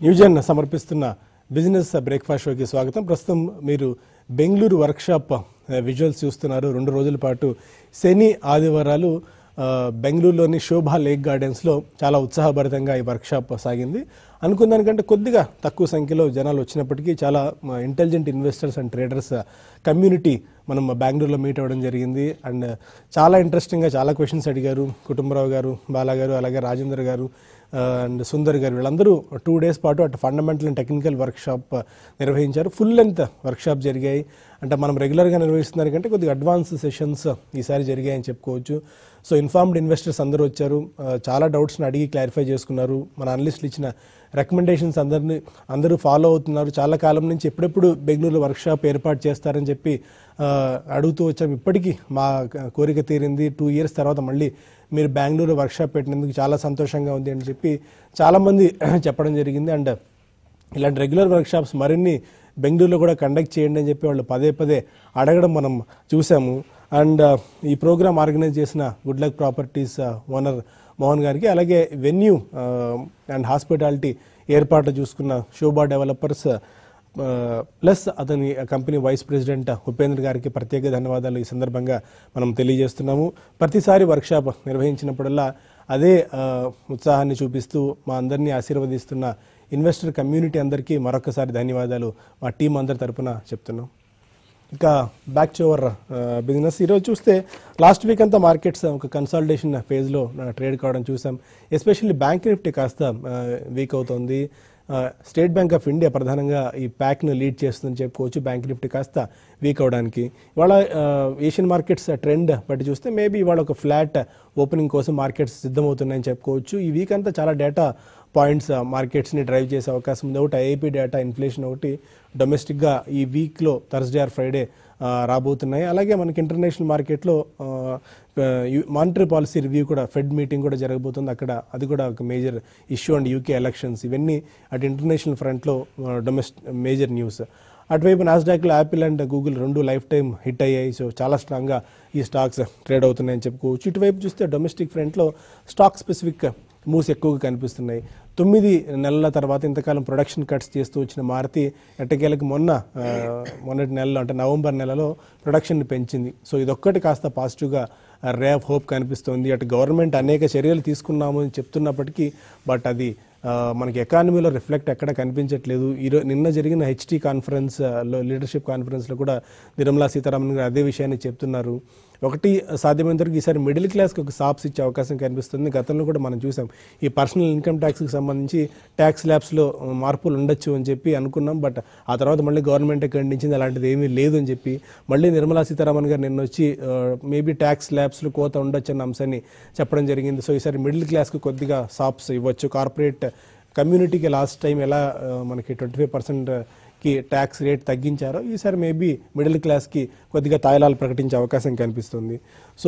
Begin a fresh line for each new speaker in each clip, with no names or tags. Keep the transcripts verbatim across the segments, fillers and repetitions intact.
న్యూజన్ సమర్పిస్తున్న business breakfast షోకి స్వాగతం. ప్రస్తుతం మీరు బెంగళూరు వర్క్షాప్ విజువల్స్ చూస్తున్నారు. రెండు రోజుల పాటు శని ఆదివారాలు బెంగళూరులోని శోభా లేక్ గార్డెన్స్లో చాలా ఉత్సాహభరితంగా ఈ వర్క్షాప్ సాగింది. అనుకున్న దానికంటే కొద్దిగా తక్కువ సంఖ్యలో జనాలు వచ్చినప్పటికీ చాలా intelligent investors and traders community మనం బెంగళూరులో మీట్ అవ్వడం జరిగింది. అండ్ చాలా ఇంట్రెస్టింగ్గా చాలా క్వశ్చన్స్ అడిగారు. కుటుంబరావు గారు, బాలా గారు, అలాగే రాజేందర్ గారు అండ్ సుందర్ గారు, వీళ్ళందరూ టూ డేస్ పాటు అటు ఫండమెంటల్ అండ్ టెక్నికల్ వర్క్షాప్ నిర్వహించారు. ఫుల్ లెంత్ వర్క్షాప్ జరిగాయి. అంటే మనం రెగ్యులర్గా నిర్వహిస్తున్నారు కంటే కొద్దిగా అడ్వాన్స్ సెషన్స్ ఈసారి జరిగాయని చెప్పుకోవచ్చు. సో ఇన్ఫార్మ్డ్ ఇన్వెస్టర్స్ అందరూ వచ్చారు, చాలా డౌట్స్ని అడిగి క్లారిఫై చేసుకున్నారు. మన అనలిస్టులు ఇచ్చిన రికమెండేషన్స్ అందరినీ అందరూ ఫాలో అవుతున్నారు. చాలా కాలం నుంచి ఎప్పుడెప్పుడు బెంగళూరులో వర్క్షాప్ ఏర్పాటు చేస్తారని చెప్పి అడుగుతూ వచ్చాం. ఇప్పటికీ మా కోరిక తీరింది. టూ ఇయర్స్ తర్వాత మళ్ళీ మీరు బెంగళూరు వర్క్షాప్ పెట్టినందుకు చాలా సంతోషంగా ఉంది అని చెప్పి చాలామంది చెప్పడం జరిగింది. అండ్ ఇలాంటి రెగ్యులర్ వర్క్షాప్స్ మరిన్ని బెంగళూరులో కూడా కండక్ట్ చేయండి అని చెప్పి వాళ్ళు పదే పదే అడగడం మనం చూసాము. అండ్ ఈ ప్రోగ్రామ్ ఆర్గనైజ్ చేసిన good luck properties owner Mohan గారికి, అలాగే వెన్యూ అండ్ హాస్పిటాలిటీ ఏర్పాట్లు చూసుకున్న శోభా డెవలపర్స్ ప్లస్ అతని కంపెనీ వైస్ ప్రెసిడెంట్ ఉపేంద్ర గారికి ప్రత్యేక ధన్యవాదాలు ఈ సందర్భంగా మనం తెలియజేస్తున్నాము. ప్రతిసారి వర్క్షాప్ నిర్వహించినప్పుడల్లా అదే ఉత్సాహాన్ని చూపిస్తూ మా అందరినీ ఆశీర్వదిస్తున్న ఇన్వెస్టర్ కమ్యూనిటీ అందరికీ మరొకసారి ధన్యవాదాలు మా టీం అందరి తరఫున చెప్తున్నాం. ఇక బ్యాక్ టు అవర్ బిజినెస్. ఈరోజు చూస్తే లాస్ట్ వీక్ అంతా మార్కెట్స్ ఒక కన్సాలిడేషన్ ఫేజ్లో ట్రేడ్ కావడం చూసాం. ఎస్పెషల్లీ బ్యాంక్ నిఫ్టీ కాస్త వీక్ అవుతుంది. స్టేట్ బ్యాంక్ ఆఫ్ ఇండియా ప్రధానంగా ఈ ప్యాక్ను లీడ్ చేస్తుందని చెప్పుకోవచ్చు. బ్యాంక్ నిఫ్టీ కాస్త వీక్ అవడానికి ఇవాళ ఏషియన్ మార్కెట్స్ ట్రెండ్ బట్టి చూస్తే మేబీ ఇవాళ ఒక ఫ్లాట్ ఓపెనింగ్ కోసం మార్కెట్స్ సిద్ధమవుతున్నాయని చెప్పుకోవచ్చు. ఈ వీక్ అంతా చాలా డేటా పాయింట్స్ మార్కెట్స్ని డ్రైవ్ చేసే అవకాశం ఉంది. ఒకటి ఐఐపీ డేటా, ఇన్ఫ్లేషన్ ఒకటి డొమెస్టిక్గా ఈ వీక్లో థర్స్డే ఆర్ ఫ్రైడే రాబోతున్నాయి. అలాగే మనకి ఇంటర్నేషనల్ మార్కెట్లో మానిటరీ పాలసీ రివ్యూ కూడా, ఫెడ్ మీటింగ్ కూడా జరగబోతుంది అక్కడ. అది కూడా ఒక major issue. And UK elections, ఇవన్నీ అటు ఇంటర్నేషనల్ ఫ్రంట్లో డొమెస్టిక్ మేజర్ న్యూస్. అటువైపు నాస్డాక్లో యాపిల్ అండ్ గూగుల్ రెండు లైఫ్ టైం హిట్ అయ్యాయి. సో చాలా స్ట్రాంగ్గా ఈ స్టాక్స్ ట్రేడ్ అవుతున్నాయని చెప్పుకోవచ్చు. ఇటువైపు చూస్తే డొమెస్టిక్ ఫ్రంట్లో స్టాక్ స్పెసిఫిక్ మూవ్స్ ఎక్కువగా కనిపిస్తున్నాయి. తొమ్మిది నెలల తర్వాత ఇంతకాలం ప్రొడక్షన్ కట్స్ చేస్తూ వచ్చిన మారుతి ఎట్టకేలకు మొన్న మొన్నటి నెలలో అంటే నవంబర్ నెలలో ప్రొడక్షన్ పెంచింది. సో ఇదొక్కటి కాస్త పాజిటివ్గా రే ఆఫ్ హోప్ కనిపిస్తుంది. అటు గవర్నమెంట్ అనేక చర్యలు తీసుకున్నాము అని చెప్తున్నప్పటికీ బట్ అది మనకి ఎకానమీలో రిఫ్లెక్ట్ ఎక్కడ కనిపించట్లేదు. ఈరోజు నిన్న జరిగిన హెచ్టీ కాన్ఫరెన్స్లో, లీడర్షిప్ కాన్ఫరెన్స్లో కూడా నిర్మలా సీతారామన్ గారు అదే విషయాన్ని చెప్తున్నారు. ఒకటి సాధ్యమైనంత వరకు ఈసారి మిడిల్ క్లాస్కి ఒక సాప్స్ ఇచ్చే అవకాశం కనిపిస్తుంది. గతంలో కూడా మనం చూసాం ఈ పర్సనల్ ఇన్కమ్ ట్యాక్స్కి సంబంధించి ట్యాక్స్ ల్యాబ్స్లో మార్పులు ఉండొచ్చు అని చెప్పి అనుకున్నాం. బట్ ఆ తర్వాత మళ్ళీ గవర్నమెంటే ఖండించింది అలాంటిది ఏమీ లేదు అని చెప్పి. మళ్ళీ నిర్మలా సీతారామన్ గారు నిన్న వచ్చి మేబీ ట్యాక్స్ ల్యాబ్స్లో కోత ఉండొచ్చు అన్న అంశాన్ని చెప్పడం జరిగింది. సో ఈసారి మిడిల్ క్లాస్కి కొద్దిగా సాప్స్ ఇవ్వచ్చు. కార్పొరేట్ కమ్యూనిటీకి లాస్ట్ టైం ఎలా మనకి ట్వంటీ ఫైవ్ పర్సెంట్ కి ట్యాక్స్ రేట్ తగ్గించారో ఈసారి మేబీ మిడిల్ క్లాస్కి కొద్దిగా తాయిలాలు ప్రకటించే అవకాశం కనిపిస్తుంది. సో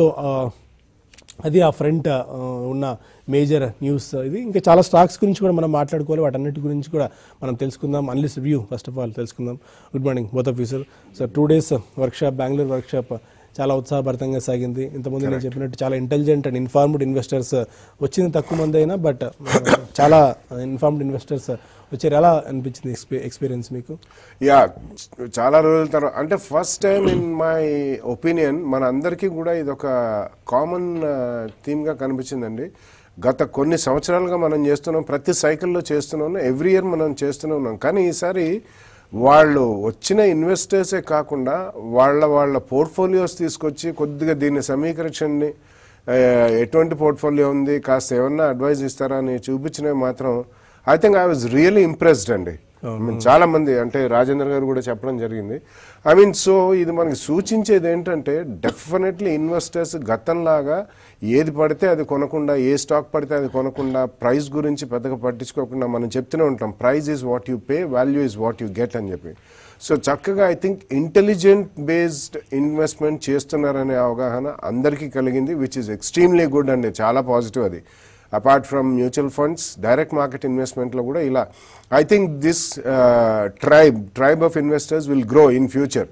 అది ఆ ఫ్రంట్ ఉన్న మేజర్ న్యూస్ ఇది. ఇంకా చాలా స్టాక్స్ గురించి కూడా మనం మాట్లాడుకోవాలి. వాటన్నిటి గురించి కూడా మనం తెలుసుకుందాం. Analyst review first of all తెలుసుకుందాం. Good morning both of you sir. So two days workshop, Bengaluru workshop చాలా ఉత్సాహభరితంగా సాగింది. ఇంతకుముందు నేను చెప్పినట్టు చాలా ఇంటెలిజెంట్ అండ్ ఇన్ఫార్మ్డ్ ఇన్వెస్టర్స్ వచ్చింది తక్కువ మంది అయినా, బట్ చాలా ఇన్ఫార్మ్డ్ ఇన్వెస్టర్స్ వచ్చారు. ఎలా అనిపించింది ఎక్స్పీరియన్స్ మీకు?
యా, చాలా రోజుల తర్వాత అంటే first time in my opinion మన అందరికీ కూడా ఇది ఒక కామన్ థీమ్గా కనిపించిందండి. గత కొన్ని సంవత్సరాలుగా మనం చేస్తున్నాం, ప్రతి సైకిల్లో చేస్తున్నాం, ఎవ్రీ ఇయర్ మనం చేస్తూనే ఉన్నాం. కానీ ఈసారి వాళ్ళు వచ్చిన ఇన్వెస్టర్సే కాకుండా వాళ్ళ వాళ్ళ పోర్ట్ఫోలియోస్ తీసుకొచ్చి కొద్దిగా దీన్ని సమీకరించండి, ఎటువంటి పోర్ట్ఫోలియో ఉంది, కాస్త ఏమన్నా అడ్వైజ్ ఇస్తారా అని చూపించినవి మాత్రం I think I was really impressed అండి. చాలా మంది అంటే రాజేంద్ర గారు కూడా చెప్పడం జరిగింది. ఐ మీన్ సో ఇది మనకి సూచించేది ఏంటంటే డెఫినెట్లీ ఇన్వెస్టర్స్ గతంలాగా ఏది పడితే అది కొనకుండా, ఏ స్టాక్ పడితే అది కొనకుండా, ప్రైస్ గురించి పెద్దగా పట్టించుకోకుండా మనం చెప్తూనే ఉంటాం price is what you pay, value is what you get అని చెప్పి. సో చక్కగా I think intelligent based investment చేస్తున్నారనే అవగాహన అందరికీ కలిగింది, విచ్ ఈజ్ ఎక్స్ట్రీమ్లీ గుడ్ అండి. చాలా పాజిటివ్ అది. Apart from mutual funds, direct market ఇన్వెస్ట్మెంట్లో కూడా ఇలా I think this tribe tribe of investors will grow in future.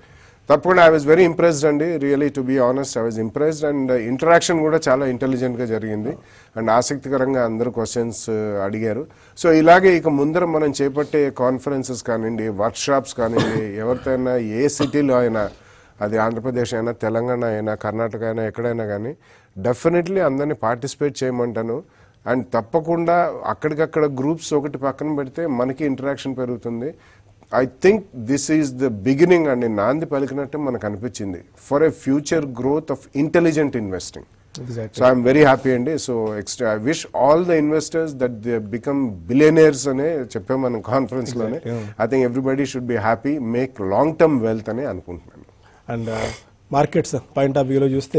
తప్పకుండా ఐ వాజ్ వెరీ ఇంప్రెస్డ్ అండి, really to be honest I was impressed. And interaction కూడా చాలా ఇంటెలిజెంట్గా జరిగింది and ఆసక్తికరంగా అందరూ క్వశ్చన్స్ అడిగారు. సో ఇలాగే ఇక ముందర మనం చేపట్టే కాన్ఫరెన్సెస్ కానివ్వండి, వర్క్షాప్స్ కానివ్వండి, ఎవరితో అయినా ఏ సిటీలో అయినా, అది ఆంధ్రప్రదేశ్ అయినా, తెలంగాణ అయినా, కర్ణాటక అయినా, ఎక్కడైనా కానీ డెఫినెట్లీ అందరినీ పార్టిసిపేట్ చేయమంటాను. అండ్ తప్పకుండా అక్కడికక్కడ గ్రూప్స్ ఒకటి పక్కన పెడితే మనకి ఇంటరాక్షన్ పెరుగుతుంది. I think this is the beginning అండి, నాంది పలికినట్టు మనకు అనిపించింది for a future growth of intelligent investing. So I'm very happy అండి. So extra I wish all the investors that they become billionaires అనే చెప్పాం మనం కాన్ఫరెన్స్లోనే. I think everybody should be happy, make long term wealth అని అనుకుంటున్నాను.
And markets point of వ్యూలో చూస్తే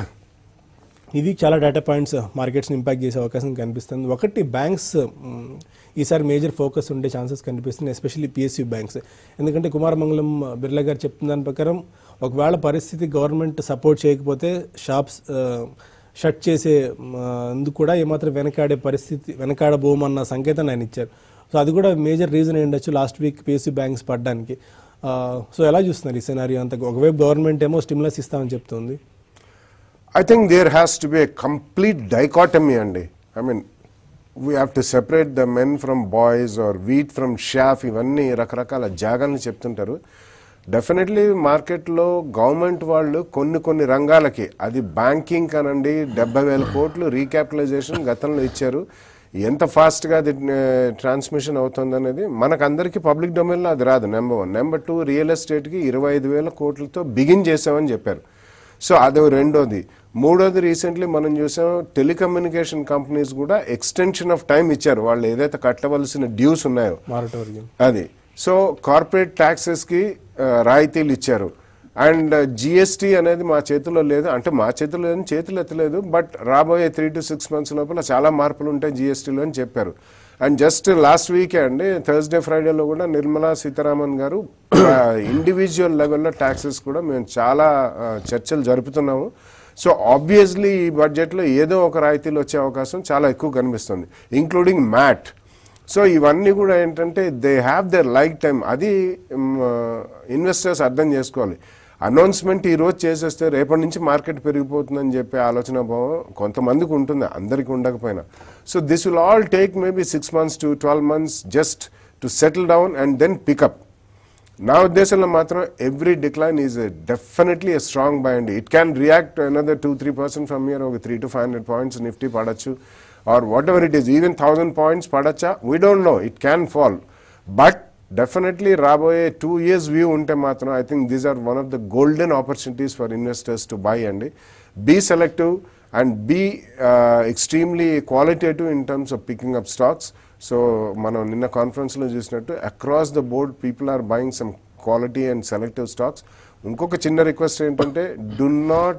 ఇది చాలా డేటా పాయింట్స్ మార్కెట్స్ని ఇంపాక్ట్ చేసే అవకాశం కనిపిస్తుంది. ఒకటి బ్యాంక్స్ ఈసారి మేజర్ ఫోకస్ ఉండే ఛాన్సెస్ కనిపిస్తుంది, ఎస్పెషల్లీ పిఎస్యూ బ్యాంక్స్. ఎందుకంటే కుమారమంగళం బిర్లా గారు చెప్తున్న దాని ప్రకారం ఒకవేళ పరిస్థితి గవర్నమెంట్ సపోర్ట్ చేయకపోతే షాప్స్ షట్ చేసే అందుకు కూడా ఏమాత్రం వెనకాడే పరిస్థితి వెనకాడబోమన్న సంకేతాన్ని ఆయన ఇచ్చారు. సో అది కూడా మేజర్ రీజన్ ఏంటచ్చు లాస్ట్ వీక్ పిఎస్యూ బ్యాంక్స్ పడ్డానికి. సో ఎలా చూస్తున్నారు ఈ సినారియో అంతా? ఒకవైపు గవర్నమెంట్ ఏమో స్టిమ్యులస్ ఇస్తామని చెప్తుంది.
I think there has to be a complete dichotomy andi. I mean, we have to separate the men from boys or wheat from chaff. ఇవన్నీ రకరకాల జాగాల్ని చెప్తుంటారు. డెఫినెట్లీ మార్కెట్లో గవర్నమెంట్ వాళ్ళు కొన్ని కొన్ని రంగాలకి, అది బ్యాంకింగ్ కానండి, డెబ్బై వేల కోట్లు రీక్యాపిటలైజేషన్ గతంలో ఇచ్చారు. ఎంత ఫాస్ట్గా అది ట్రాన్స్మిషన్ అవుతుంది అనేది మనకందరికీ పబ్లిక్ డొమైన్లో అది రాదు, number one. Number two, real ఎస్టేట్కి ఇరవై ఐదు వేల కోట్లతో బిగిన్ చేసామని చెప్పారు. సో అది రెండోది. మూడోది, రీసెంట్లీ మనం చూసాం టెలికమ్యూనికేషన్ కంపెనీస్ కూడా ఎక్స్టెన్షన్ ఆఫ్ టైం ఇచ్చారు, వాళ్ళు ఏదైతే కట్టవలసిన డ్యూస్ ఉన్నాయో అది. సో కార్పొరేట్ ట్యాక్సెస్కి రాయితీలు ఇచ్చారు. అండ్ జిఎస్టీ అనేది మా చేతిలో లేదు, అంటే మా చేతిలో లేదని చేతులు ఎత్తలేదు, బట్ రాబోయే త్రీ టు సిక్స్ మంత్స్ లోపల చాలా మార్పులు ఉంటాయి జిఎస్టీలో అని చెప్పారు. అండ్ జస్ట్ లాస్ట్ వీకే అండి, థర్స్డే ఫ్రైడేలో కూడా నిర్మలా సీతారామన్ గారు ఇండివిజువల్ లెవెల్లో ట్యాక్సెస్ కూడా మేము చాలా చర్చలు జరుపుతున్నాము. సో ఆబ్వియస్లీ ఈ బడ్జెట్లో ఏదో ఒక రాయితీలు వచ్చే అవకాశం చాలా ఎక్కువ కనిపిస్తుంది, ఇంక్లూడింగ్ మ్యాట్. సో ఇవన్నీ కూడా ఏంటంటే they have their like time, అది ఇన్వెస్టర్స్ అర్థం చేసుకోవాలి. అనౌన్స్మెంట్ ఈరోజు చేసేస్తే రేపటి నుంచి మార్కెట్ పెరిగిపోతుందని చెప్పే ఆలోచన భావం కొంతమందికి ఉంటుంది, అందరికీ ఉండకపోయినా. So this will all take maybe six months to twelve months just to settle down and then pick up. నా ఉద్దేశంలో మాత్రం every decline is definitely a strong buy అండి. It can react another two three percent from year, ఒక three to five hundred points Nifty పడచ్చు, or whatever it is, even thousand points పడచ్చా, we don't know, it can fall. But definitely రాబోయే two years view ఉంటే మాత్రం I think these are one of the golden opportunities for investors to buy అండి. Be selective and be extremely qualitative in terms of picking up stocks. So మనం నిన్న కాన్ఫరెన్స్లో చూసినట్టు across the board people are buying some quality and selective stocks. ఇంకొక చిన్న request ఏంటంటే do not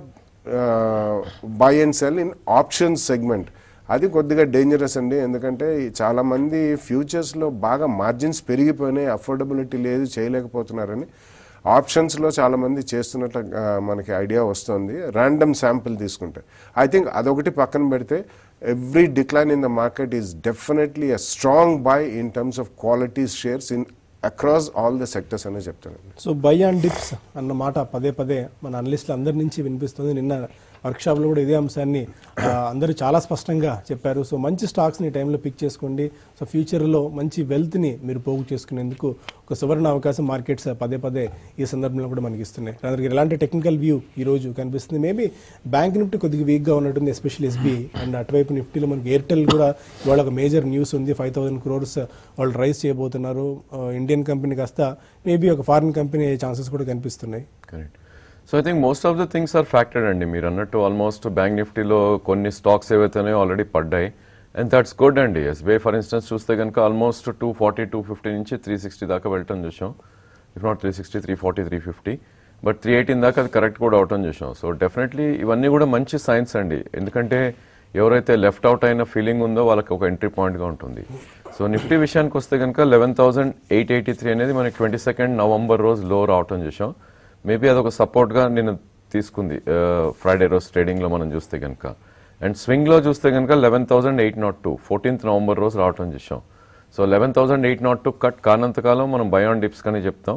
buy and sell in options segment. అది కొద్దిగా dangerous అండి, ఎందుకంటే చాలామంది ఫ్యూచర్స్లో బాగా మార్జిన్స్ పెరిగిపోయినాయి, అఫోర్డబిలిటీ లేదు, చేయలేకపోతున్నారని ఆప్షన్స్లో చాలామంది చేస్తున్నట్టు మనకి ఐడియా వస్తుంది ర్యాండమ్ శాంపిల్ తీసుకుంటే. ఐ థింక్ అదొకటి పక్కన పెడితే every decline in the market is definitely a strong buy in terms of quality shares in across all the sectors అనే చెప్తాను.
సో బై అండ్ డిప్స్ అన్న మాట పదే పదే మన అనలిస్టులు అందరి నుంచి వినిపిస్తుంది. నిన్న వర్క్షాప్లో కూడా ఇదే అంశాన్ని అందరూ చాలా స్పష్టంగా చెప్పారు. సో మంచి స్టాక్స్ని టైంలో పిక్ చేసుకోండి. సో ఫ్యూచర్లో మంచి వెల్త్ని మీరు పోగు చేసుకునేందుకు ఒక సువర్ణ అవకాశం మార్కెట్స్ పదే పదే ఈ సందర్భంలో కూడా మనకి ఇస్తున్నాయి. అందరికి ఎలాంటి టెక్నికల్ వ్యూ ఈరోజు కనిపిస్తుంది. మేబీ బ్యాంక్ నిఫ్టీ కొద్దిగా వీక్గా ఉన్నట్టుంది, ఎస్పెషల్లీ ఎస్బీఐ. అండ్ అటువైపు నిఫ్టీలో మనకి ఎయిర్టెల్ కూడా ఇవాళ ఒక మేజర్ న్యూస్ ఉంది, ఫైవ్ థౌసండ్ క్రోర్స్ వాళ్ళు రైజ్ చేయబోతున్నారు. ఇండియన్ కంపెనీ కాస్త మేబీ ఒక ఫారిన్ కంపెనీ అయ్యే ఛాన్సెస్ కూడా కనిపిస్తున్నాయి.
Correct. So I think most of the things are factored అండి. మీరు అన్నట్టు ఆల్మోస్ట్ బ్యాంక్ నిఫ్టీలో కొన్ని స్టాక్స్ ఏవైతేనే ఆల్రెడీ పడ్డాయి, అండ్ దట్స్ గుడ్ అండి. ఎస్బీఐ ఫర్ ఇన్స్టెన్స్ చూస్తే కనుక almost two forty two fifty నుంచి త్రీ సిక్స్టీ దాకా వెళ్ళటం చూసాం. If not three sixty three forty three fifty but three eighteen దాకా అది కరెక్ట్ కూడా అవటం చూసాం. సో డెఫినెట్లీ ఇవన్నీ కూడా మంచి సైన్స్ అండి, ఎందుకంటే ఎవరైతే లెఫ్ట్ అవుట్ అయిన ఫీలింగ్ ఉందో వాళ్ళకి ఒక ఎంట్రీ పాయింట్గా ఉంటుంది. సో నిఫ్టీ విషయానికి వస్తే కనుక eleven thousand eight eighty three అనేది మనకి ట్వంటీ సెకండ్ నవంబర్ రోజు లో రావటం చూసాం. మేబీ అదొక సపోర్ట్గా నేను తీసుకుంది ఫ్రైడే రోజు ట్రేడింగ్లో మనం చూస్తే కనుక. అండ్ స్వింగ్లో చూస్తే కనుక eleven thousand eight nought two fourteenth November రోజు రావటం చూసాం. So eleven thousand eight nought two cut కానంతకాలం మనం బై ఆన్ డిప్స్ కానీ చెప్తాం.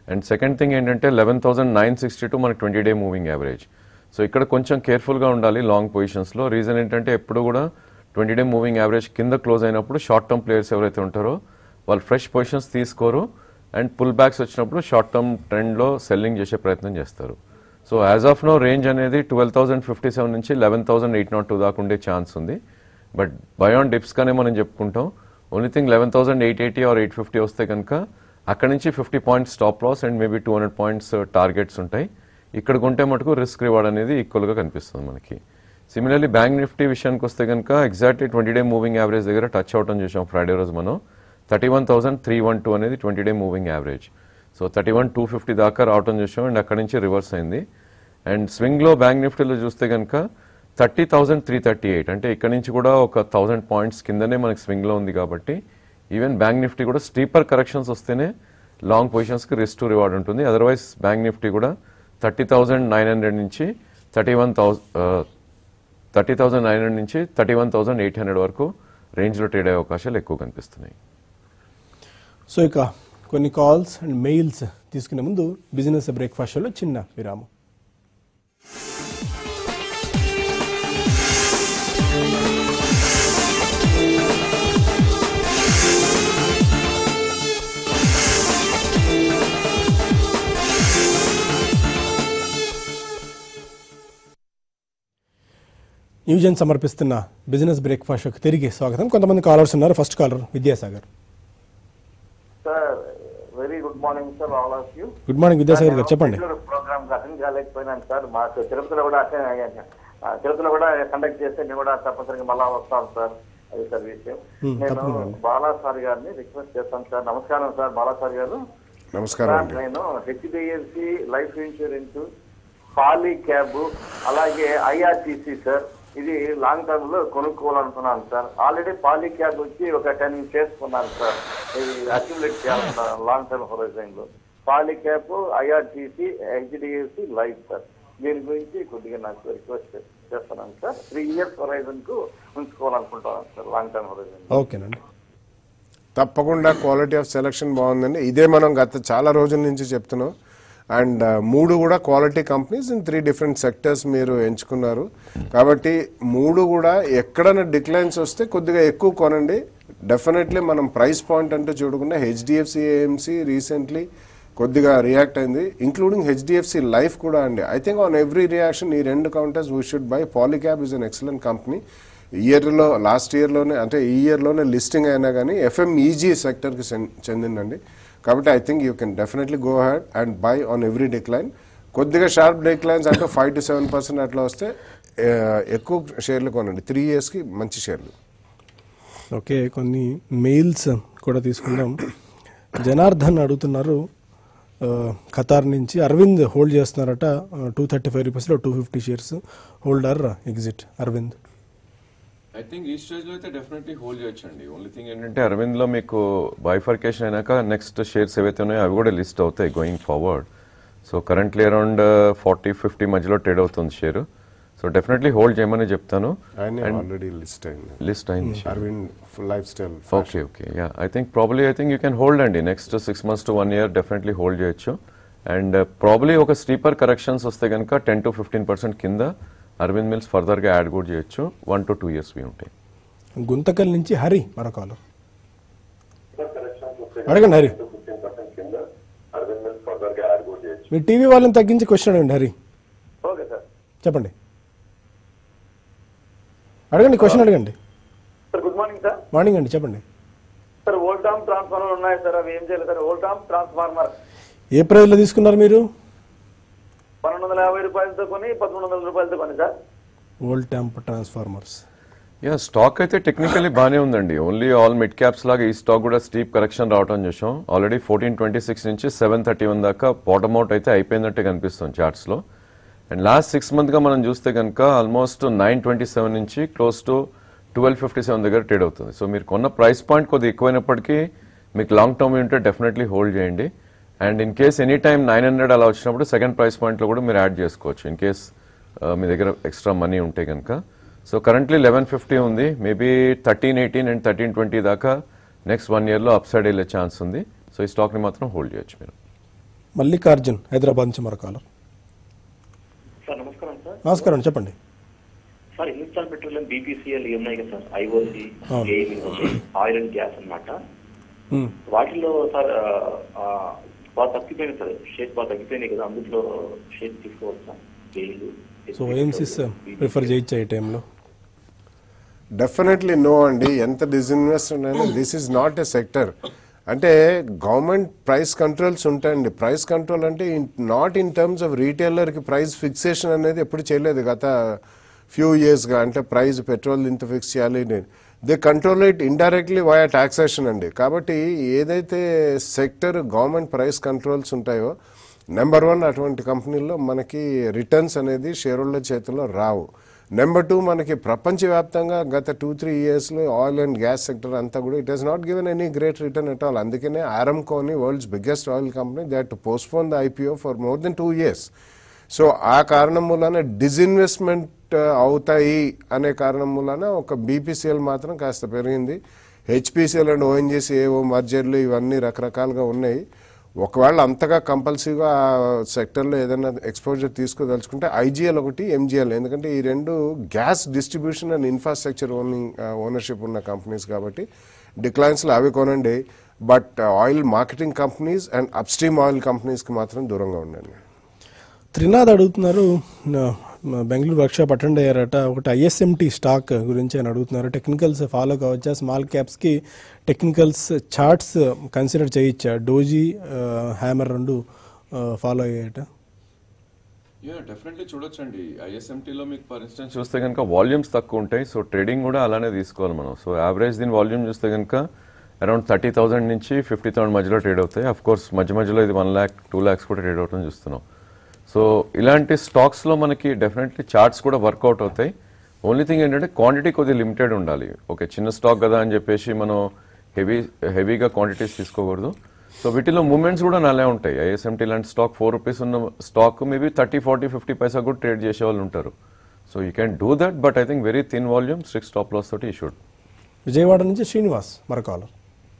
అండ్ సెకండ్ థింగ్ ఏంటంటే eleven thousand nine sixty two మనకి twenty day moving average. So ఇక్కడ కొంచెం కేర్ఫుల్గా ఉండాలి లాంగ్ పొజిషన్స్లో. రీజన్ ఏంటంటే ఎప్పుడు కూడా ట్వంటీ డే మూవింగ్ యావరేజ్ కింద క్లోజ్ అయినప్పుడు షార్ట్ టర్మ్ ప్లేయర్స్ ఎవరైతే ఉంటారో వాళ్ళు ఫ్రెష్ పొజిషన్స్ తీసుకోరు అండ్ పుల్ బ్యాక్స్ వచ్చినప్పుడు షార్ట్ టర్మ్ ట్రెండ్లో సెల్లింగ్ చేసే ప్రయత్నం చేస్తారు. So as of now range అనేది ట్వెల్వ్ థౌసండ్ ఫిఫ్టీ సెవెన్ నుంచి eleven thousand eight nought two దాకా ఉండే ఛాన్స్ ఉంది. బట్ బయాన్ డిప్స్గానే మనం చెప్పుకుంటాం. Only thing eleven thousand eight eighty or eight fifty వస్తే కనుక అక్కడ నుంచి fifty points stop loss and maybe two hundred points targets ఉంటాయి. ఇక్కడ కొంటే మటుకు రిస్క్ రివార్డ్ అనేది ఈక్వల్గా కనిపిస్తుంది మనకి. సిమిలర్లీ బ్యాంక్ నిఫ్టీ విషయానికి వస్తే కనుక exactly twenty day moving average దగ్గర టచ్ అవటం చూసాం ఫ్రైడే రోజు మనం. Thirty one thousand three one two అనేది twenty day moving average. So thirty one two fifty దాకా రావటం చూసాం అండ్ అక్కడ నుంచి రివర్స్ అయింది. అండ్ స్వింగ్లో బ్యాంక్ నిఫ్టీలో చూస్తే కనుక thirty thousand three thirty eight అంటే ఇక్కడ నుంచి కూడా ఒక థౌసండ్ పాయింట్స్ కిందనే మనకి స్వింగ్లో ఉంది. కాబట్టి ఈవెన్ బ్యాంక్ నిఫ్టీ కూడా స్టీపర్ కరెక్షన్స్ వస్తేనే లాంగ్ పొజిషన్స్కి రిస్క్ టు రివార్డ్ ఉంటుంది. అదర్వైజ్ బ్యాంక్ నిఫ్టీ కూడా థర్టీ థౌసండ్ నైన్ హండ్రెడ్ నుంచి thirty one thousand thirty thousand nine hundred నుంచి thirty one thousand eight hundred వరకు రేంజ్లో ట్రేడ్ అయ్యే అవకాశాలు ఎక్కువ కనిపిస్తున్నాయి.
సో ఇక కొన్ని కాల్స్ అండ్ మెయిల్స్ తీసుకునే ముందు బిజినెస్ బ్రేక్ఫాస్ట్ షోలో చిన్న విరామం. న్యూజన్ సమర్పిస్తున్న బిజినెస్ బ్రేక్ఫాస్ట్ షోకి తిరిగి స్వాగతం. కొంతమంది కాలర్స్ ఉన్నారు. First caller Vidyasagar.
Sir very good morning sir all of you.
Good morning Vidyasagar గారు, చెప్పండి.
ప్రోగ్రామ్ అటెండ్ కాలేకపోయినాను సార్. మాకు తిరుపతిలో కూడా అటెండ్ అయ్యాను. తిరుపతిలో కూడా కండక్ట్ చేస్తే నేను కూడా తప్పనిసరిగా మళ్ళా వస్తాను సార్. అది సార్ విషయం. నేను బాలాసార్ గారిని రిక్వెస్ట్ చేస్తాను సార్. నమస్కారం సార్ బాలాసార్ గారు.
నమస్కారం.
నేను HDFC life insurance, Polycab, అలాగే ఐఆర్టీసీ సార్ ఇది లాంగ్ టర్మ్ లో కొనుక్కోవాలనుకున్నాను సార్. ఆల్రెడీ పాలీ క్యాబ్ వచ్చి ఒక టెన్ షేర్స్ కొన్నాను సార్. ఇది అక్యుములేట్ చేయాలనుకున్నాను లాంగ్ టర్మ్ హొరైజన్ లో. Polycab, IRTC, HDFC life sir దీని గురించి కొద్దిగా నాకు రిక్వెస్ట్ చేస్తున్నాను సార్. త్రీ ఇయర్స్ హొరైజన్ కు ఉంచుకోవాలనుకుంటున్నాను సార్ లాంగ్ టర్మ్ హొరైజన్.
ఓకేనండి,
తప్పకుండా క్వాలిటీ ఆఫ్ సెలక్షన్ బాగుందండి. ఇదే మనం గత చాలా రోజుల నుంచి చెప్తున్నాం. అండ్ మూడు కూడా quality companies in three different sectors మీరు ఎంచుకున్నారు. కాబట్టి మూడు కూడా ఎక్కడైనా డిక్లైన్స్ వస్తే కొద్దిగా ఎక్కువ కొనండి. డెఫినెట్లీ మనం ప్రైస్ పాయింట్ అంటే చూడకుండా హెచ్డిఎఫ్సి ఏఎంసీ రీసెంట్లీ కొద్దిగా రియాక్ట్ అయింది, ఇంక్లూడింగ్ హెచ్డిఎఫ్సి లైఫ్ కూడా అండి. I think on every reaction ఈ రెండు counters we should buy. Polycab is an excellent company. ఇయర్లో లాస్ట్ ఇయర్లోనే అంటే ఈ ఇయర్లోనే లిస్టింగ్ అయినా కానీ ఎఫ్ఎంఈజీ సెక్టర్కి చెందిందండి. కాబట్టి I think you can definitely go ahead and buy on every decline. కొద్దిగా షార్ప్ డిక్లైన్స్ అంటే ఫైవ్ టు సెవెన్ పర్సెంట్ అట్లా వస్తే ఎక్కువ షేర్లు కొనండి. త్రీ ఇయర్స్కి మంచి షేర్లు.
ఓకే, కొన్ని మెయిల్స్ కూడా తీసుకుందాం. జనార్దన్ అడుగుతున్నారు ఖతార్ నుంచి, అరవింద్ హోల్డ్ చేస్తున్నారట టూ థర్టీ ఫైవ్ రూపీస్లో two fifty shares. Hold or exit Arvind.
I think ఈ స్టేజ్లో అయితే డెఫినెట్లీ హోల్డ్ చేయొచ్చండి. ఓన్లీ థింగ్ ఏంటంటే అరవింద్లో మీకు బైఫర్కేషన్ అయినాక నెక్స్ట్ షేర్స్ ఏవైతే ఉన్నాయో అవి కూడా లిస్ట్ అవుతాయి going forward. So currently around forty fifty మధ్యలో ట్రేడ్ అవుతుంది షేర్. సో డెఫినెట్లీ హోల్డ్ చేయమని చెప్తాను.
ఆల్రెడీ లిస్ట్ అయింది
లిస్ట్ అయింది
Arvind lifestyle.
Okay okay ya I think probably I think you can hold అండి. Next six months to one year definitely hold చేయొచ్చు. And probably ఒక steeper corrections వస్తే కనుక ten to fifteen percent కింద Arvind mills ఫర్దర్గా add కూడా చేయొచ్చు. One to two years వి ఉంటాయి.
గుంతకల్ నుంచి హరి మరొకరు అడగండి. హరి మీ టీవీ వాళ్ళని తగ్గించి క్వశ్చన్ అడగండి. హరి
ఓకే సార్
చెప్పండి, అడగండి క్వశ్చన్ అడగండి.
Sir good morning sir.
Morning అండి, చెప్పండి.
సార్ ఓల్టామ్ ట్రాన్స్ఫార్మర్ ఉన్నాయి సార్, అవి ఏం చేయాలి సార్? ఓల్టామ్ ట్రాన్స్ఫార్మర్
ఏ ప్రైస్లో తీసుకున్నారు మీరు?
పన్నెండు వందల యాభై రూపాయలతో కొని పదమూడు వందల రూపాయలతో కొని sir.
Voltamp transformers
ya stock అయితే టెక్నికలీ బాగానే ఉందండి. ఓన్లీ ఆల్ మిడ్ క్యాప్స్ లాగా ఈ స్టాక్ కూడా స్టీప్ కరెక్షన్ రావడం చూసాం. ఆల్రెడీ ఫోర్టీన్ ట్వంటీ సిక్స్ నుంచి సెవెన్ థర్టీ వన్ దాకా బాటమ్ అవుట్ అయితే అయిపోయిందంటే కనిపిస్తుంది చార్ట్స్లో. అండ్ లాస్ట్ సిక్స్ మంత్గా మనం చూస్తే కనుక ఆల్మోస్ట్ నైన్ ట్వంటీ సెవెన్ నుంచి close to twelve fifty seven దగ్గర ట్రేడ్ అవుతుంది. సో మీరు కొన్న ప్రైస్ పాయింట్ కొద్దిగా ఎక్కువైనప్పటికీ మీకు లాంగ్ టర్మ్ ఉంటే డెఫినెట్లీ హోల్డ్ చేయండి. And in case any time nine hundred అలా వచ్చినప్పుడు సెకండ్ ప్రైస్ పాయింట్లో కూడా మీరు యాడ్ చేసుకోవచ్చు ఇన్ కేస్ మీ దగ్గర ఎక్స్ట్రా మనీ ఉంటే కనుక. సో కరెంట్లీ లెవెన్ ఫిఫ్టీ ఉంది. Maybe thirteen eighteen and thirteen twenty దాకా నెక్స్ట్ వన్ ఇయర్లో అప్ సైడ్ వెళ్ళే ఛాన్స్ ఉంది. సో ఈ స్టాక్ని మాత్రం హోల్డ్ చేయొచ్చు మీరు.
మల్లికార్జున్ హైదరాబాద్ నుంచి మరో కాలర్.
సార్ నమస్కారం సార్.
నమస్కారం, చెప్పండి.
సార్ హిందుస్థాన్ పెట్రోలియం బీపీసీఎల్ ఉన్నాయి కదా sir, IOC, oil and gas అన్నమాట. వాటిలో సార్ బాగా తగ్గిపోయినాయి సార్, షేర్ బాగా తగ్గిపోయినాయి కదా, అందులో షేర్ తీసుకోవచ్చా?
సో ఓఎంసీస్ ప్రిఫర్ చేయొచ్చా ఈ టైంలో?
డెఫినెట్లీ నో అండి. ఎంత డిస్ఇన్వెస్ట్మెంట్ అయినా this is not a sector. అంటే గవర్నమెంట్ ప్రైస్ కంట్రోల్స్ ఉంటాయండి. ప్రైస్ కంట్రోల్ అంటే నాట్ ఇన్ టర్మ్స్ ఆఫ్ రీటైలర్కి ప్రైస్ ఫిక్సేషన్ అనేది ఎప్పుడు చేయలేదు గత ఫ్యూ ఇయర్స్గా. అంటే ప్రైస్ పెట్రోల్ ఇంత ఫిక్స్ చేయాలి, they control it indirectly via taxation అండి. కాబట్టి ఏదైతే సెక్టర్ గవర్నమెంట్ ప్రైస్ కంట్రోల్స్ ఉంటాయో నెంబర్ వన్ అటువంటి కంపెనీల్లో మనకి రిటర్న్స్ అనేది షేర్ హోల్డర్ చేతుల్లో రావు. నెంబర్ టూ, మనకి ప్రపంచవ్యాప్తంగా గత టూ త్రీ ఇయర్స్లో ఆయిల్ అండ్ గ్యాస్ సెక్టర్ అంతా కూడా it has not given any great return at all. అందుకనే ఆరంకోని world's biggest oil company they to postpone the IPO for more than two years. So ఆ కారణం మూలాన డిస్ఇన్వెస్ట్మెంట్ అవుతాయి అనే కారణం మూలాన ఒక బీపీసీఎల్ మాత్రం కాస్త పెరిగింది. హెచ్పీసీఎల్ అండ్ ఓఎన్జీసీ ఏవో మర్జర్లు ఇవన్నీ రకరకాలుగా ఉన్నాయి. ఒకవేళ అంతగా కంపల్సరీగా ఆ సెక్టర్లో ఏదైనా ఎక్స్పోజర్ తీసుకోదలుచుకుంటే ఐజీఎల్ ఒకటి, ఎంజీఎల్, ఎందుకంటే ఈ రెండు gas distribution and infrastructure owning ownership ఉన్న కంపెనీస్ కాబట్టి డిక్లైన్స్లో అవి కొనండి. But oil marketing companies and upstream oil కంపెనీస్కి మాత్రం దూరంగా ఉండండి.
త్రినాథ్ అడుగుతున్నారు, బెంగళూరు వర్క్షాప్ అటెండ్ అయ్యారట, ఒకటి ఐఎస్ఎంటీ స్టాక్ గురించి అని అడుగుతున్నారు. టెక్నికల్స్ ఫాలో కావచ్చా? స్మాల్ క్యాప్స్కి టెక్నికల్స్ చార్ట్స్ కన్సిడర్ చేయొచ్చా? డోజీ, హ్యామర్ రెండు ఫాలో అయ్యాయట.
యా డెఫినెట్లీ చూడొచ్చండి. ఐఎస్ఎంటీలో మీకు ఫర్ ఇన్స్టెన్స్ చూస్తే కనుక వాల్యూమ్స్ తక్కువ ఉంటాయి, సో ట్రేడింగ్ కూడా అలానే తీసుకోవాలి మనం. సో యావరేజ్ దీని వాల్యూమ్ చూస్తే కనుక అరౌండ్ థర్టీ థౌసండ్ నుంచి ఫిఫ్టీ థౌసండ్ మధ్యలో ట్రేడ్ అవుతాయి. అఫ్ కోర్స్ మధ్య మధ్యలో ఇది వన్ ల్యాక్ టూ ల్యాక్స్ కూడా ట్రేడ్ అవుతుంది చూస్తున్నాం. సో ఇలాంటి స్టాక్స్లో మనకి డెఫినెట్లీ చార్ట్స్ కూడా వర్కౌట్ అవుతాయి. ఓన్లీ థింగ్ ఏంటంటే క్వాంటిటీ కొద్దిగా లిమిటెడ్ ఉండాలి. ఓకే, చిన్న స్టాక్ కదా అని చెప్పేసి మనం హెవీ హెవీగా క్వాంటిటీస్ తీసుకోకూడదు. సో వీటిలో మూమెంట్స్ కూడా నాలే ఉంటాయి. ఐఎస్ఎంటీ లాంటి స్టాక్ ఫోర్ రూపీస్ ఉన్న stock maybe thirty forty fifty paisa కూడా ట్రేడ్ చేసే వాళ్ళు ఉంటారు. So you can do that, but I think very thin volume, strict stop loss తోటి ఈ షుడ్.
విజయవాడ నుంచి శ్రీనివాస్ మరో కాలర్.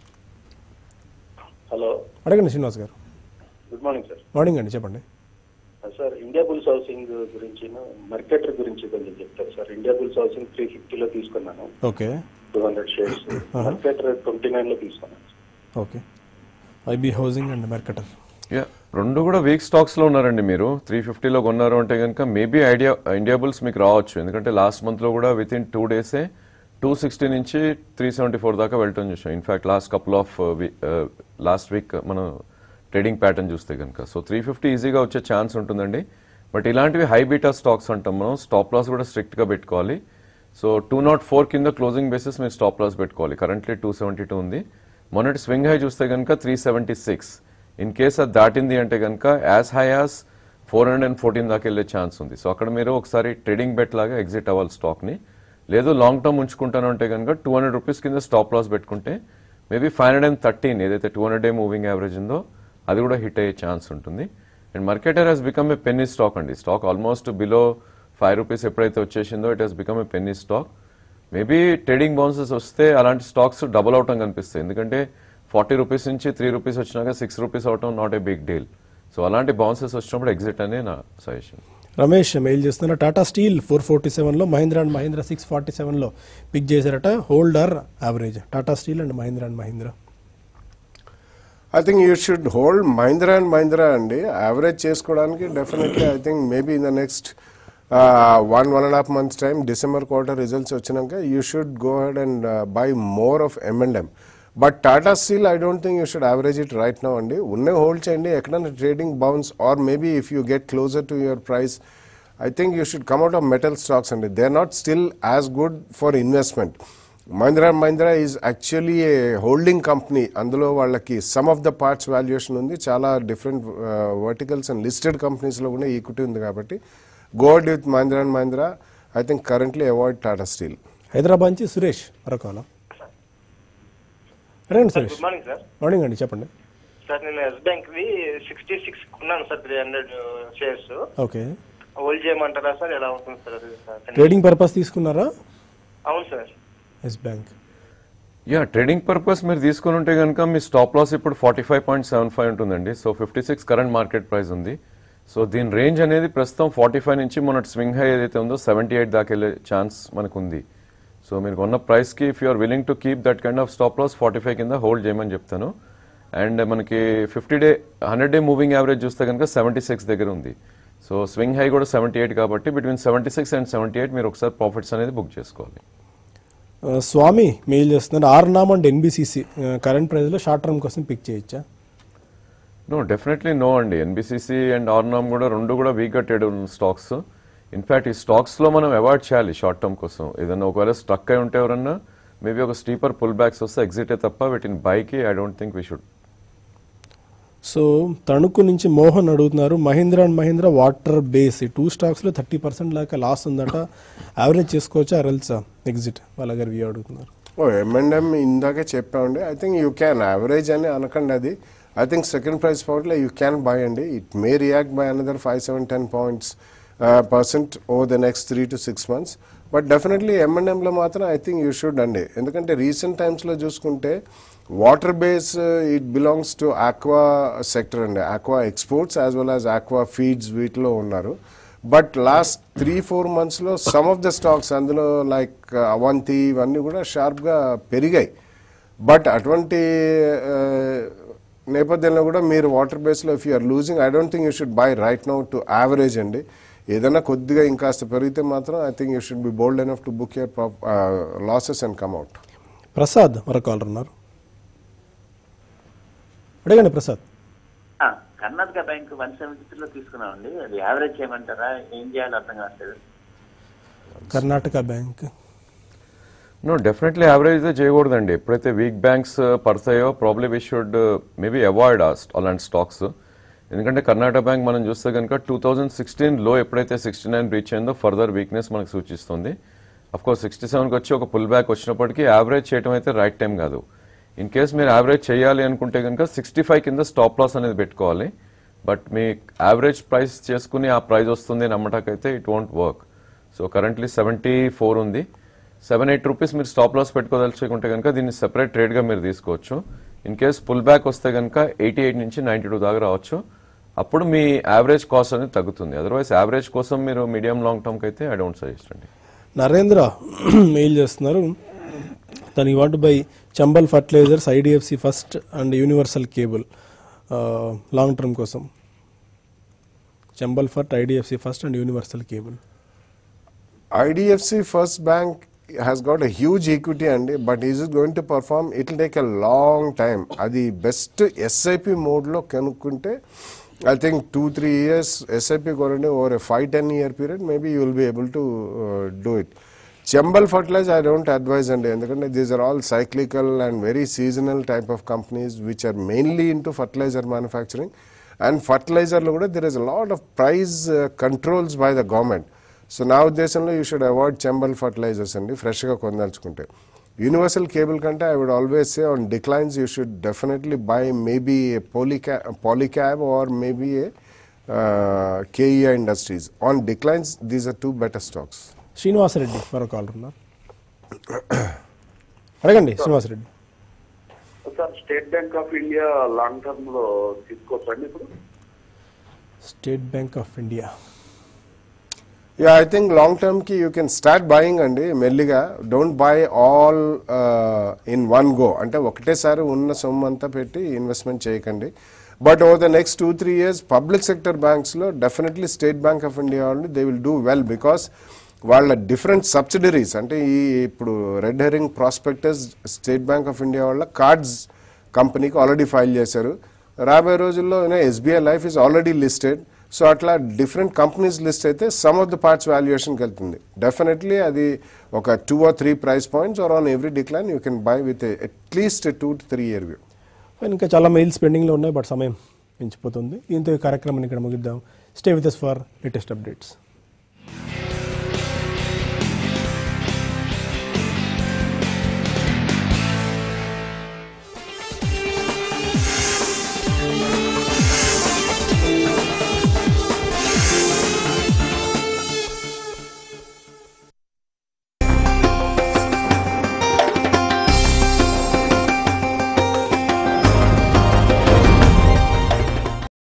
హలో,
అడగండి శ్రీనివాస్ గారు.
Good morning sir.
మార్నింగ్ అండి, చెప్పండి.
సార్ ఇండియా బుల్స్ హౌసింగ్ గురించి, మార్కెటర్ గురించి కొంచెం చెప్తారు sir. Indiabulls housing three ఫిఫ్టీలో తీసుకున్నాను,
ఓకే,
టూ హండ్రెడ్ షేర్స్. మార్కెటర్ ట్వంటీ నైన్లో తీసుకున్నాను.
ఓకే, ఐబీ హౌసింగ్ అండ్ మార్కెటర్.
యా రెండు కూడా వీక్ స్టాక్స్లో ఉన్నారండి. మీరు త్రీ ఫిఫ్టీలో కొన్నారు అంటే కనుక మేబీ ఐడియా ఇండియా బుల్స్ మీకు రావచ్చు. ఎందుకంటే లాస్ట్ మంత్లో కూడా విత్ ఇన్ టూ డేసే టూ సిక్స్టీ నుంచి త్రీ సెవెంటీ ఫోర్ దాకా వెళ్ళటం చూసాం. In fact last couple of last week మనం ట్రేడింగ్ ప్యాటర్న్ చూస్తే కనుక సో త్రీ ఫిఫ్టీ ఈజీగా వచ్చే ఛాన్స్ ఉంటుందండి. బట్ ఇలాంటివి హై బీటా స్టాక్స్ అంటాం మనం. స్టాప్ లాస్ కూడా స్ట్రిక్ట్గా పెట్టుకోవాలి. సో టూ నాట్ ఫోర్ కింద క్లోజింగ్ బేసిస్ మీరు స్టాప్ లాస్ పెట్టుకోవాలి. కరెంట్లీ టూ సెవెంటీ టూ ఉంది. మొన్నటి స్వింగ్ హై చూస్తే కనుక three seventy six. In case అది దాటింది అంటే కనుక as high as four hundred and fourteen దాకా వెళ్ళే ఛాన్స్ ఉంది. సో అక్కడ మీరు ఒకసారి ట్రేడింగ్ బెట్ లాగా ఎగ్జిట్ అవ్వాలి స్టాక్ని. లేదు లాంగ్ టర్మ్ ఉంచుకుంటాను అంటే కనుక టూ హండ్రెడ్ రూపీస్ కింద స్టాప్ లాస్ పెట్టుకుంటే maybe five hundred and thirteen ఏదైతే two hundred day moving average ఉందో అది కూడా హిట్ అయ్యే ఛాన్స్ ఉంటుంది. And marketer has become a penny stock అండి. Stock almost below five rupees ఎప్పుడైతే వచ్చేసిందో it has become a penny stock. Maybe trading bounces వస్తే అలాంటి స్టాక్స్ డబుల్ అవటం కనిపిస్తాయి. ఎందుకంటే ఫార్టీ రూపీస్ నుంచి త్రీ రూపీస్ వచ్చినాక సిక్స్ రూపీస్ అవటం not a big deal. So అలాంటి బౌన్సెస్ వచ్చినప్పుడు ఎగ్జిట్ అనే నా సజెషన్.
రమేష్ మెయిల్ చేస్తున్న టాటా స్టీల్ ఫోర్ ఫార్టీ సెవెన్లో, Mahindra and Mahindra six forty సెవెన్లో పిక్ చేశారట. Hold or average Tata Steel and Mahindra and Mahindra.
I think you should hold Mahindra and Mahindra అండి. యావరేజ్ చేసుకోవడానికి definitely I think maybe in the next one one and half months time December quarter results వచ్చినాక you should go ahead and buy more of M and M. But Tata Steel I don't think you should average it right now అండి. ఉన్నే hold చేయండి. ఎక్కడైనా trading bounce or maybe if you get closer to your price I think you should come out of metal stocks అండి. They are not still as good for investment. Mahindra and Mahindra is actually a holding company. అందులో వాళ్ళకి sum of the parts valuation ఉంది. చాలా different verticals and listed కంపెనీస్లో కూడా equity ఉంది. కాబట్టి go with Mahindra and Mahindra. I think currently avoid Tata Steel.
Hyderabad నుంచి సురేష్ మరొక రండి. Suresh
good morning sir.
Morning అండి, చెప్పండి.
సార్ నేను ఎస్ బ్యాంక్ వి సిక్స్టీ సిక్స్ కొన్నాను sir, three hundred shares.
Okay,
hold చేయమంటారా సార్? ఎలా ఉంటుంది సార్ అది?
ట్రేడింగ్ పర్పస్ తీసుకున్నారా?
అవును sir.
Yes Bank
yeah trading purpose మీరు తీసుకుని ఉంటే కనుక మీ స్టాప్ లాస్ ఇప్పుడు forty five point seven five ఉంటుందండి. So fifty six current market price ఉంది. సో దీని రేంజ్ అనేది ప్రస్తుతం ఫార్టీ ఫైవ్ నుంచి మన స్వింగ్ హై ఏదైతే ఉందో సెవెంటీ ఎయిట్ దాకా వెళ్ళే ఛాన్స్ మనకు ఉంది. సో మీరు కొన్న ప్రైస్కి if you're willing to keep that kind of stop loss forty five కింద హోల్డ్ చేయమని చెప్తాను. అండ్ మనకి fifty day hundred day moving average చూస్తే కనుక సెవెంటీ సిక్స్ దగ్గర ఉంది. సో స్వింగ్ హై కూడా సెవెంటీ ఎయిట్ కాబట్టి between seventy six and seventy eight మీరు ఒకసారి ప్రాఫిట్స్ అనేది బుక్ చేసుకోవాలి.
స్వామి మెయిల్ చేస్తున్నారు, ఆర్నామ్ అండ్ ఎన్బిసిసి కరెంట్ ప్రైస్లో షార్ట్ టర్మ్ కోసం పిక్ చేయొచ్చా?
నో డెఫినెట్లీ నో అండి. ఎన్బిసిసి అండ్ ఆర్నామ్ కూడా రెండు కూడా వీక్గా ట్రేడ్ ఉన్న స్టాక్స్. ఇన్ఫ్యాక్ట్ ఈ స్టాక్స్లో మనం అవాయిడ్ చేయాలి షార్ట్ టర్మ్ కోసం. ఏదన్నా ఒకవేళ స్ట్రక్ అయి ఉంటే ఎవరన్నా మేబీ ఒక స్టీపర్ పుల్ బ్యాక్స్ వస్తే ఎగ్జిట్ తప్ప వీటిని బైకి I don't think we should.
So Tanuku నుంచి మోహన్ అడుగుతున్నారు, Mahindra and Mahindra Waterbase ఈ టూ స్టాక్స్లో థర్టీ పర్సెంట్ దాకా లాస్ ఉందట, యావరేజ్ చేసుకోవచ్చా అరల్సా ఎగ్జిట్? వాళ్ళ గారు వ్యూ అడుగుతున్నారు.
ఓ ఎంఎండ్ఎం ఇందాకే చెప్పామండి. I think you can average అని అనకండి. అది ఐ థింక్ సెకండ్ ప్రైస్ పాయింట్లో యూ క్యాన్ బై అండి. It may react by another five seven ten points percent over the next three to six months. But definitely ఎంఎండ్ఎంలో మాత్రం I think you should అండి. ఎందుకంటే recent టైమ్స్లో చూసుకుంటే Waterbase it belongs to aqua sector అండి. Aqua exports as well as aqua feeds వీటిలో ఉన్నారు. But last three four మంత్స్లో సమ్ ఆఫ్ ద స్టాక్స్ అందులో లైక్ అవంతి ఇవన్నీ కూడా షార్ప్గా పెరిగాయి. బట్ అటువంటి నేపథ్యంలో కూడా మీరు వాటర్ బేస్లో if you're losing I don't think you should buy right now to average అండి. ఏదైనా కొద్దిగా ఇంకాస్త పెరిగితే మాత్రం I think you should be bold enough to book your losses and come out.
Prasad మరొక కాలర్ ఉన్నారు, అడగండి Prasad.
Karnataka Bank one seventy త్రీలో తీసుకున్నామండి, అది యావరేజ్ చేయమంటారా? ఏం చేయాలో అర్థం కావట్లేదు.
Karnataka Bank
no definitely average అయితే చేయకూడదండి. ఎప్పుడైతే వీక్ బ్యాంక్స్ పడతాయో probably we should maybe avoid అలాంటి స్టాక్స్. ఎందుకంటే కర్ణాటక బ్యాంక్ మనం చూస్తే కనుక టూ థౌజండ్ సిక్స్టీన్ లో ఎప్పుడైతే సిక్స్టీ నైన్ రీచ్ అయిందో ఫర్దర్ వీక్నెస్ మనకు సూచిస్తుంది. అఫ్కోర్స్ సిక్స్టీ సెవెన్కి వచ్చి ఒక పుల్ బ్యాక్ వచ్చినప్పటికీ యావరేజ్ చేయడం అయితే రైట్ టైం కాదు. ఇన్ కేస్ మీరు యావరేజ్ చేయాలి అనుకుంటే కనుక సిక్స్టీ ఫైవ్ కింద స్టాప్ లాస్ అనేది పెట్టుకోవాలి. బట్ మీ యావరేజ్ ప్రైస్ చేసుకుని ఆ ప్రైస్ వస్తుంది నమ్మటాకైతే it won't work. So currently seventy four ఉంది, సెవెన్ ఎయిట్ రూపీస్ మీరు స్టాప్ లాస్ పెట్టుకోదలుచుకుంటే కనుక దీన్ని సెపరేట్ ట్రేడ్గా మీరు తీసుకోవచ్చు. ఇన్ కేస్ పుల్ బ్యాక్ వస్తే కనుక ఎయిటీ ఎయిట్ నుంచి నైంటీ టూ దాకా రావచ్చు. అప్పుడు మీ యావరేజ్ కాస్ట్ అనేది తగ్గుతుంది. అదర్వైజ్ యావరేజ్ కోసం మీరు మీడియం లాంగ్ టర్మ్కి అయితే ఐ డోంట్ సజెస్ట్ అండి.
నరేంద్ర మెయిల్ చేస్తున్నారు, తను want buy Chambal Fertilisers, IDFC First and Universal Cable long term కోసం. Chambal Fert, IDFC First and Universal Cable.
IDFC First Bank has got a huge equity అండి, but is it going to perform? It will take a long time. అది best SIP మోడ్లో కనుక్కుంటే I think two three years SIP కొనండి over a five ten year period maybe you will be able to do it. Chambal Fertilise I don't advise అండి, ఎందుకంటే these are all cyclical and very seasonal type of companies which are mainly into fertiliser manufacturing. And ఫర్టిలైజర్లో కూడా there is a lot of price controls by the government. So నా ఉద్దేశంలో you should avoid Chambal Fertilisers అండి ఫ్రెష్గా కొనదలుచుకుంటే. Universal Cable కంటే I would always say on declines you should definitely buy maybe a పోలీక్యా Polycab or maybe a KEI industries. On declines these are two better stocks.
Srinivasareddy మరో caller ఉన్నారు, అడగండి Srinivasareddy.
Sir State Bank of India long term లో తీసుకోవచ్చండి ఇప్పుడు?
State Bank of India
yeah I think long టర్మ్కి you can start buying అండి మెల్లిగా. Don't buy all in one go, అంటే ఒకటేసారి ఉన్న సొమ్ము అంతా పెట్టి ఇన్వెస్ట్మెంట్ చేయకండి. But over the next two three years public sector బ్యాంక్స్లో definitely State Bank of India వాళ్ళు they will do well, because వాళ్ళ డిఫరెంట్ సబ్సిడరీస్ అంటే ఈ ఇప్పుడు red herring prospectus State Bank of India వాళ్ళ కార్డ్స్ కంపెనీకి ఆల్రెడీ ఫైల్ చేశారు. రాబోయే రోజుల్లో SBI Life is already listed. So అట్లా డిఫరెంట్ కంపెనీస్ లిస్ట్ అయితే సమ్ ఆఫ్ ద పార్ట్స్ వాల్యుయేషన్కి వెళ్తుంది. డెఫినెట్లీ అది ఒక two or three price points or on every decline you can buy with at least two to three year view.
ఇంకా చాలా mails పెండింగ్లో ఉన్నాయి, బట్ సమయం పెంచిపోతుంది. దీంతో ఈ కార్యక్రమాన్ని ఇక్కడ ముగిద్దాం. Stay with us for latest updates.